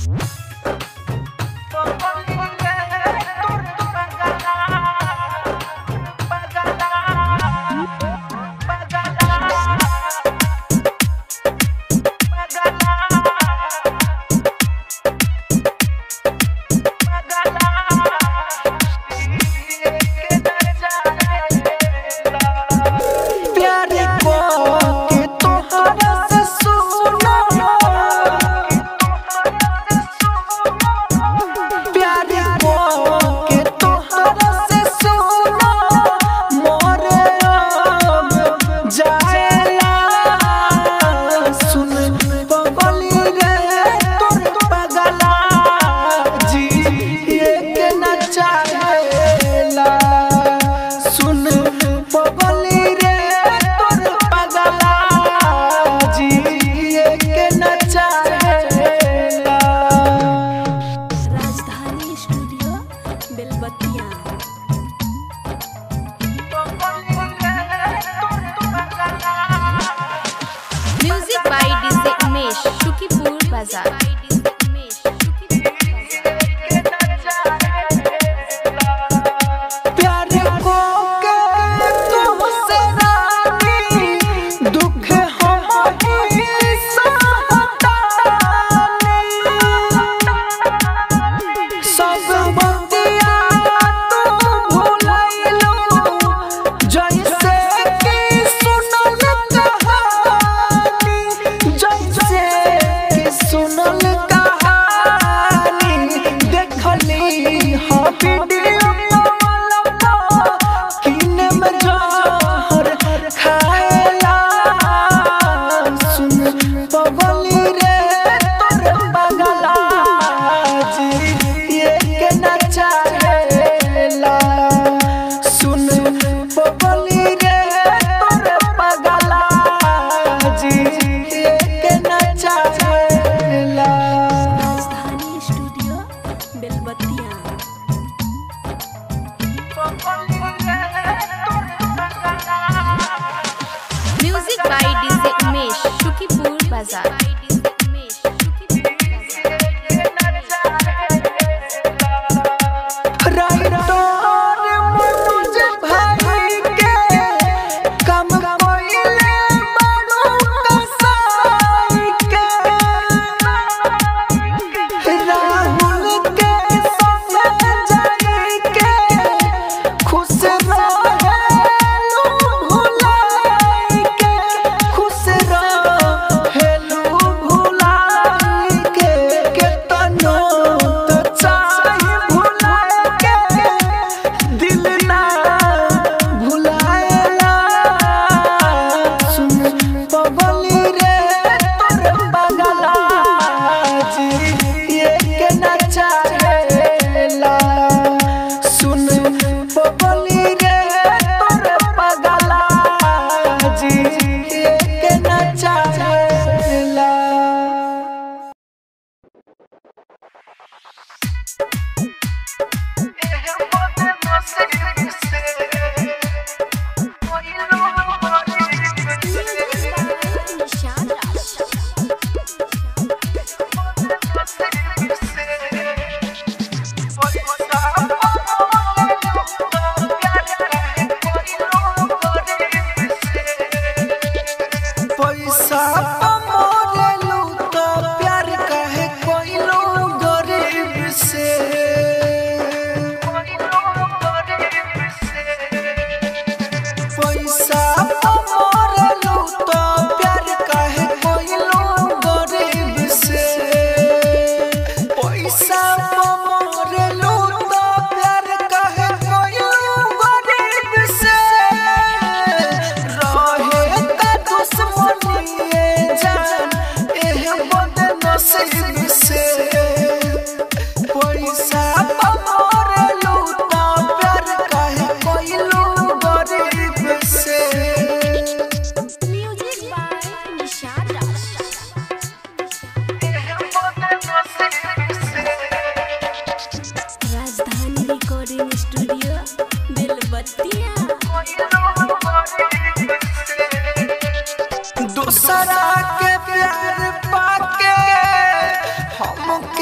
दूसरा के प्यार पाके हम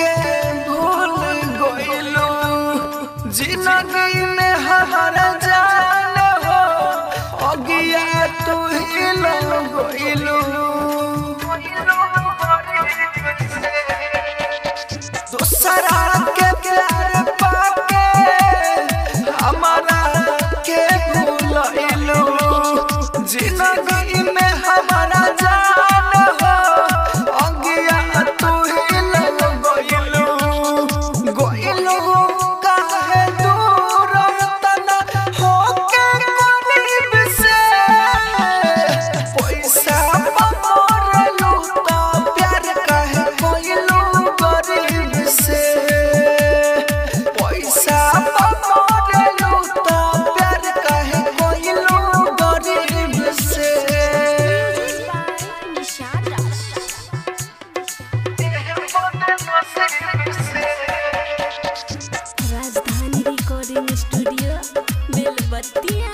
राजधानी रिकॉर्डिंग स्टूडियो बेलबत्तिया।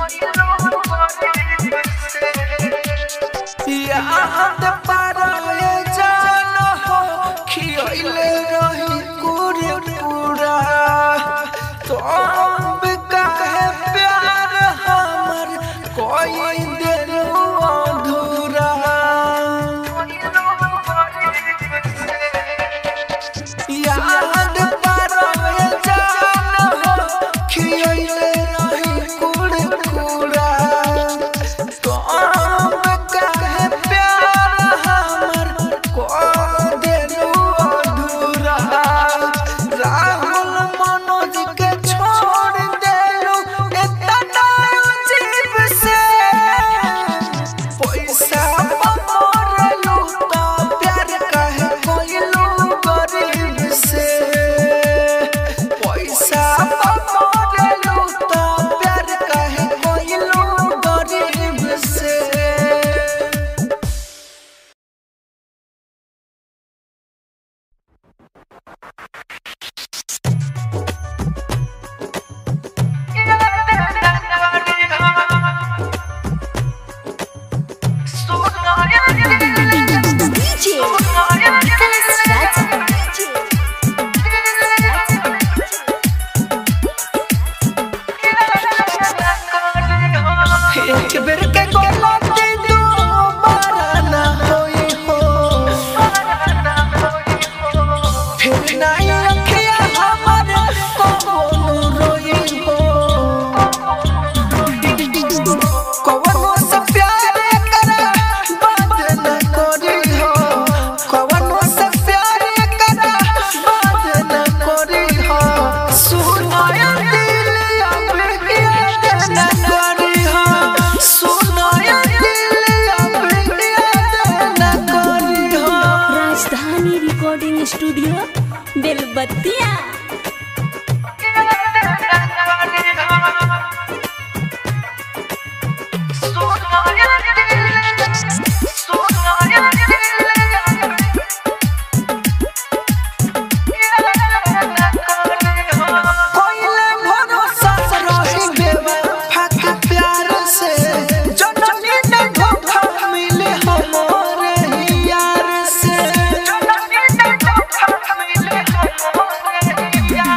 याद पाराए जान हो खियले रही पूरा तो अब काहे प्यार हमर कोई दिल अधूरा। याद पाराए जान हो खियले रही पूरा तो अब काहे प्यार हमर कोई दिल अधूरा। राहुल मनोज के छोड़ देलू इतना अजीब से पैसा मरलू तो प्यार काहे कोइलू गरीब से। पैसा मरलू तो प्यार काहे कोइलू गरीब से। डीजे विकास राजा। एक बेर के गलती दोबारा ना होई हो फिर नहीं अखिया हमर कबो रोई हो। कवनो से प्यार करा बात न करी हो। कवनो से प्यार करा बात न करी हो। सुनाया दिल अब याद न करी हो। सुनाया दिल अब याद न करी हो। राजधानी रिकॉर्डिंग स्टूडियो बेलबत्तिया। कोइले भरोसा रही बेवफा के प्यार से जननी ने धोखा मिले हमारे यार से। जननी ने धोखा मिले हमारे यार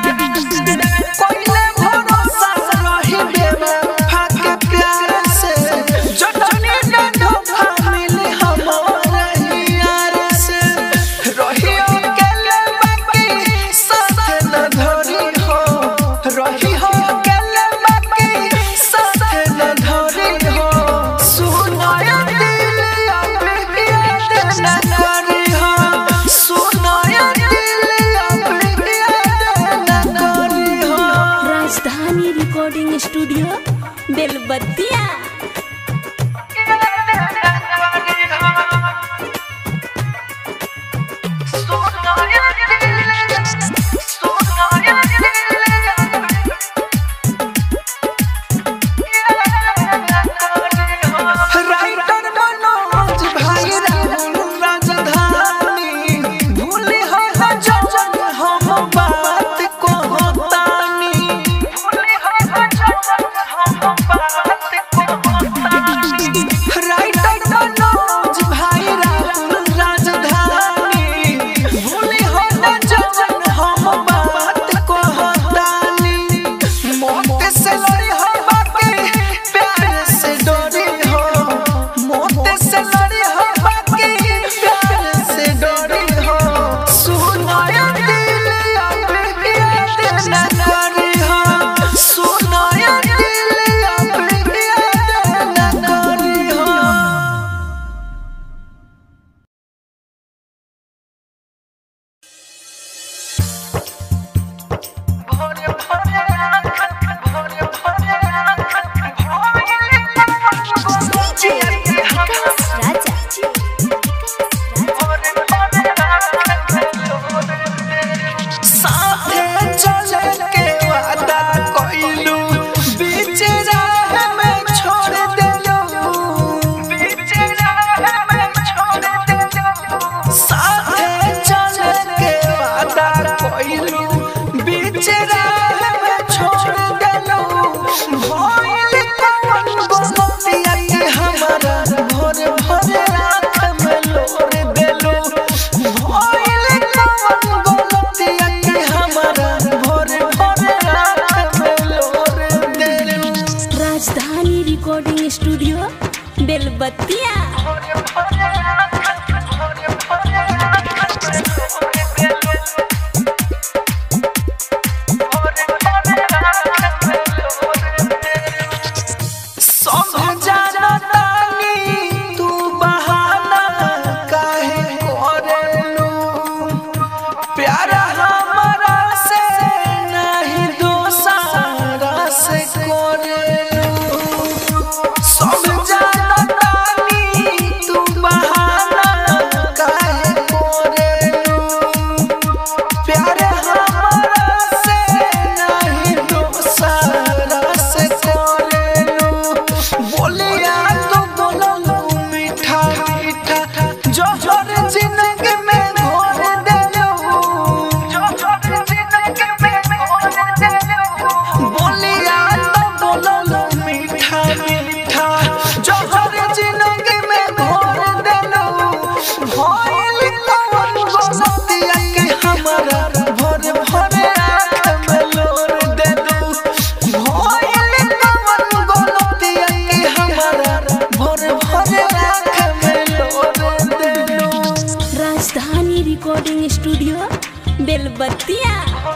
recording studio Belbattiya.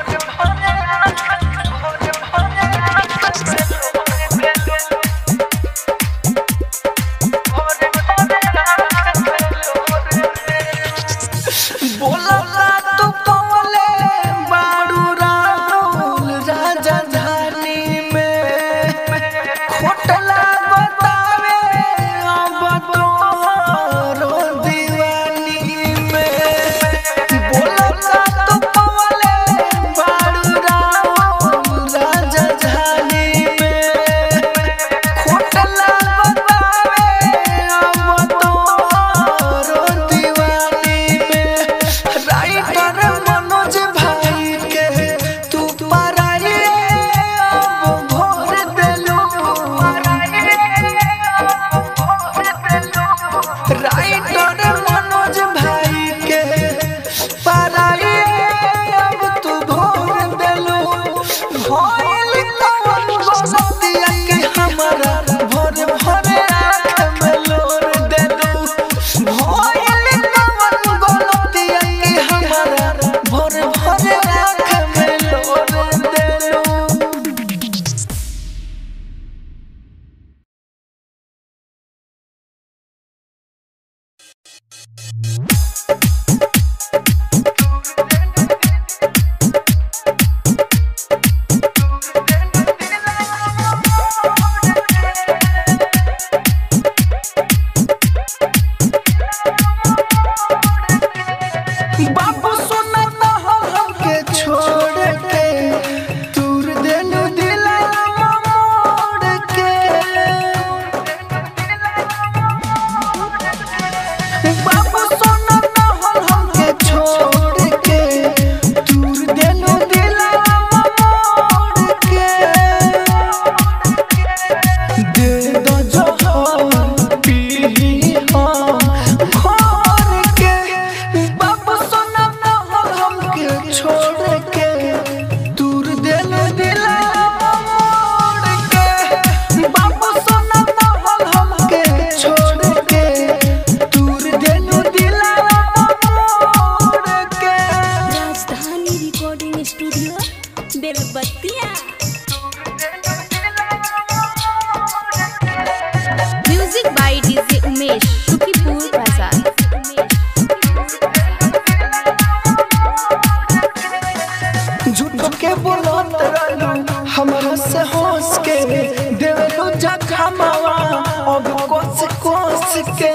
Music by DJ Umesh Sukhipur Bazar. झूठो के बोलत रहलू हमरा से हंस के देवलो जखा मावा अब कोस कोस के।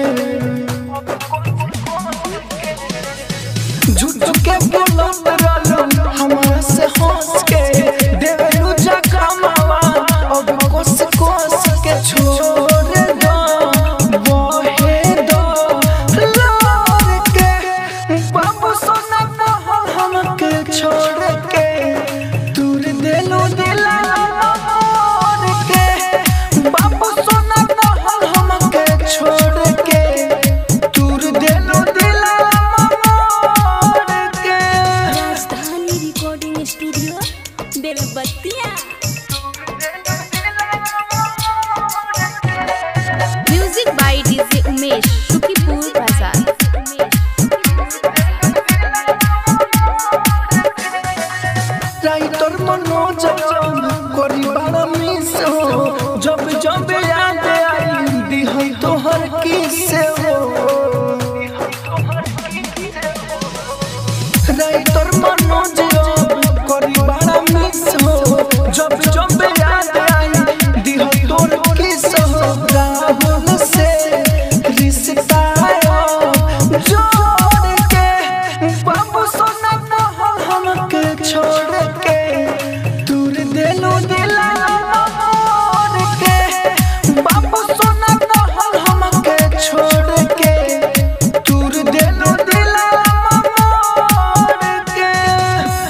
झूठो के बोलत रहलू हमरा से हंस के देवलो जखा मावा अब कोस कोस के। छोड़ दो बहे दो लोर के बाबू सोना हमके छोड़ के दूर देलो दिला मोर के। बाबू सोना हमके छोड़ के दूर देलो दिला मोर के। Rajdhani recording studio Belbattiya. Music by DJ Umesh Sukhipur Bazar. Writer Manoj करी बड़ा मिस हो जब जब याद आई दी तोहर किस हो। राइटर मनोज करी बड़ा मिस हो जब जब याद आई दी तोहर किस हो। राहुल से रिश्ता जोड़ के बाबू सोना हमके छोड़ के दूर देलो दिला मोर के। बाबू सोना हमके छोड़ के दूर देलो दिला मोर के।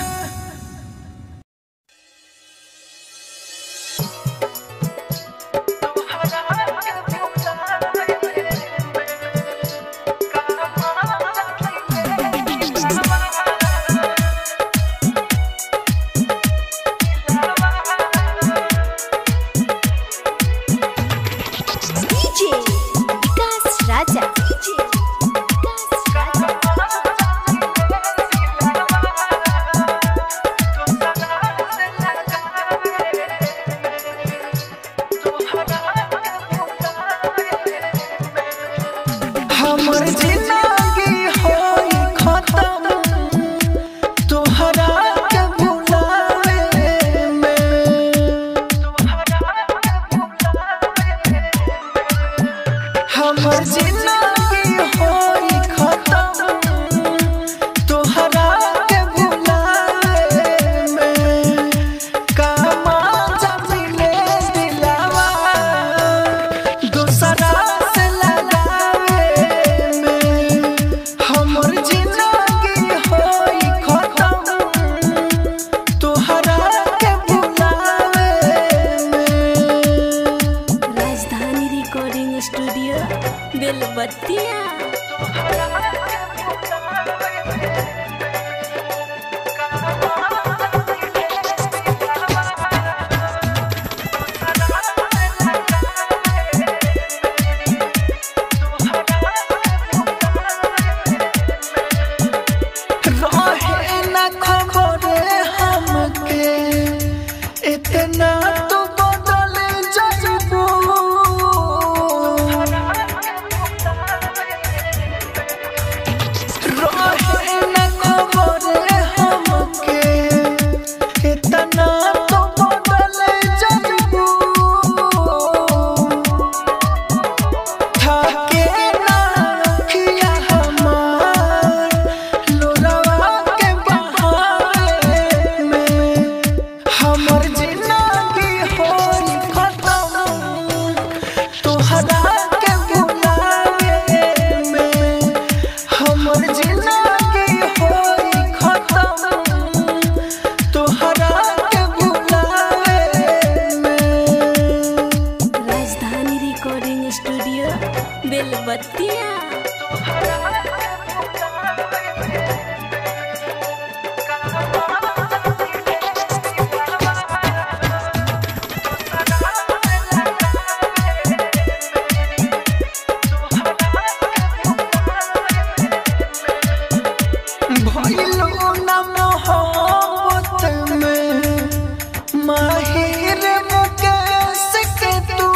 भइलो ना मोहब्बत में माहिर मुकेश के तू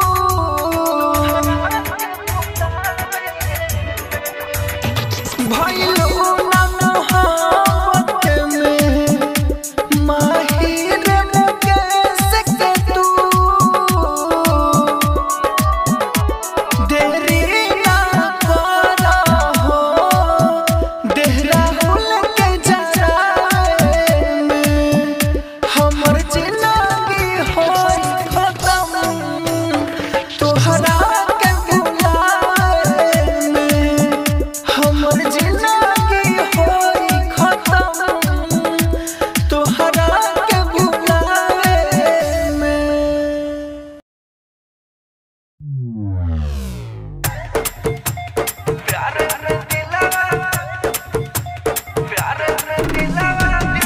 भइलो ना मोहब्बत में माहिर मुकेश के तू देरी ना करा हो देहरा हुल के जराए में हमर जिंदगी होई खत्म तोहरा के बुलाए में हमर जिंदगी होई खत्म तोहरा के बुलाए में प्यार में दिलवा प्यार में दिलवा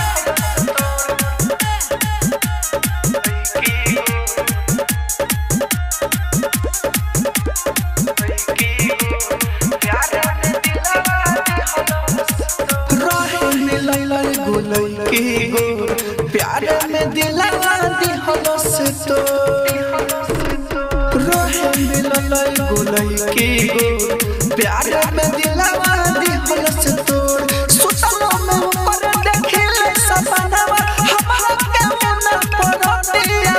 प्यार में दिलवा दिहलस तो रहे मिलल गोलई की गो प्यार में दिलवा दिहलस तो सुतलो में ऊपर देखले सपनावा हमरा के मन परतिया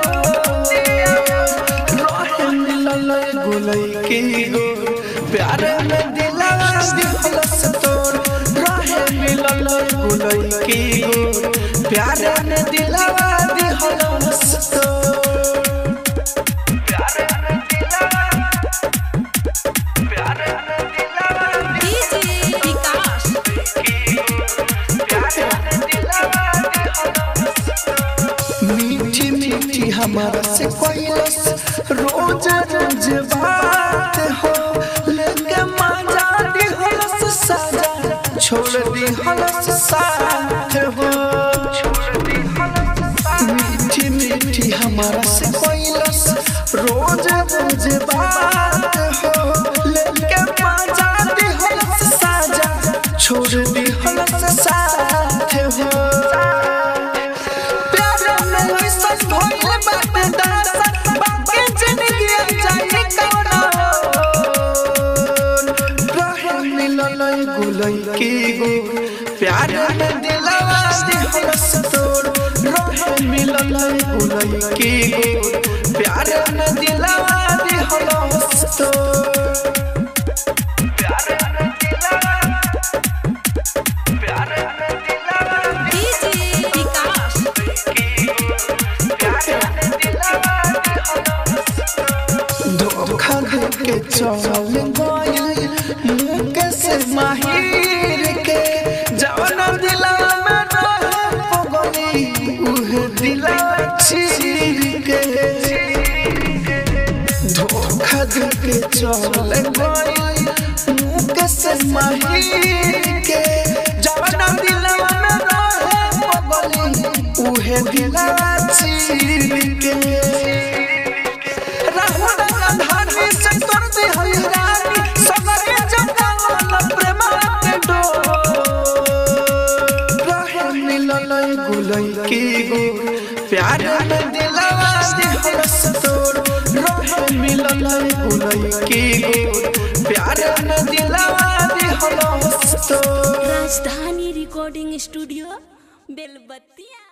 रहे मिलल गोलई की गो प्यार में दिलवा दिहलस तो रहे मिलल गोलई की गो प्यार में दिलवा दिहलस तो प्यार में दिलवा डीजे विकास प्यार में दिलवा मीठी मीठी हमारा से कोइलस रोज रोज बात हो लेके मजा दिहलस साजा छोड़ दिहलस साथ हो मीठी मीठी हमारा से कोइलस रोज रोज बात हो लेके मजा दिहलस साजा छोड़ दिहलस साथ हो प्यार में विश्वास भइल बाटे दरअसल बाकी जिंदगी जाई कौना रहे मिलल गुलई की गो प्यार में दिलवा दिहलस तोर रहे मिलल गुलई की गो प्यार में दिलवा दिहलस तोर प्यार में दिलवा डीजे विकास धोखा देके चल गइल मुकेश माहिर के जवन दिला में रहे पगली उहे दिला चीर के धोखा देके चल गइल मुकेश माहिर के जवन दिला में रहे पगली उहे दिला चीर के प्यार में दिलवा दिहलस तोर रहे मिलल गुलई की गो प्यार में दिलवा दिहलस तोर राजधानी रिकॉर्डिंग स्टूडियो बेलबत्तिया।